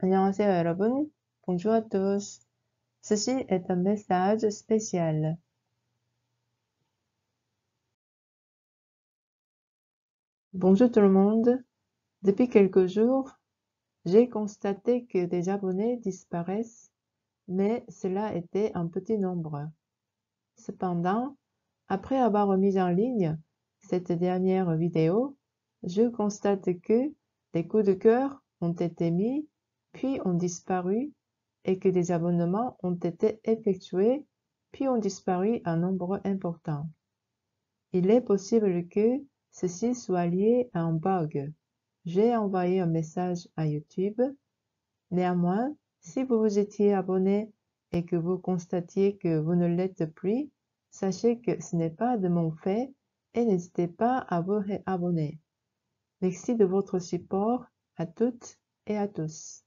안녕하세요, 여러분. Bonjour à tous. Ceci est un message spécial. Bonjour tout le monde. Depuis quelques jours, j'ai constaté que des abonnés disparaissent, mais cela était un petit nombre. Cependant, après avoir remis en ligne cette dernière vidéo, je constate que des coups de cœur ont été mis, puis ont disparu, et que des abonnements ont été effectués, puis ont disparu un nombre important. Il est possible que ceci soit lié à un bug. J'ai envoyé un message à YouTube. Néanmoins, si vous vous étiez abonné et que vous constatiez que vous ne l'êtes plus, sachez que ce n'est pas de mon fait et n'hésitez pas à vous réabonner. Merci de votre support à toutes et à tous.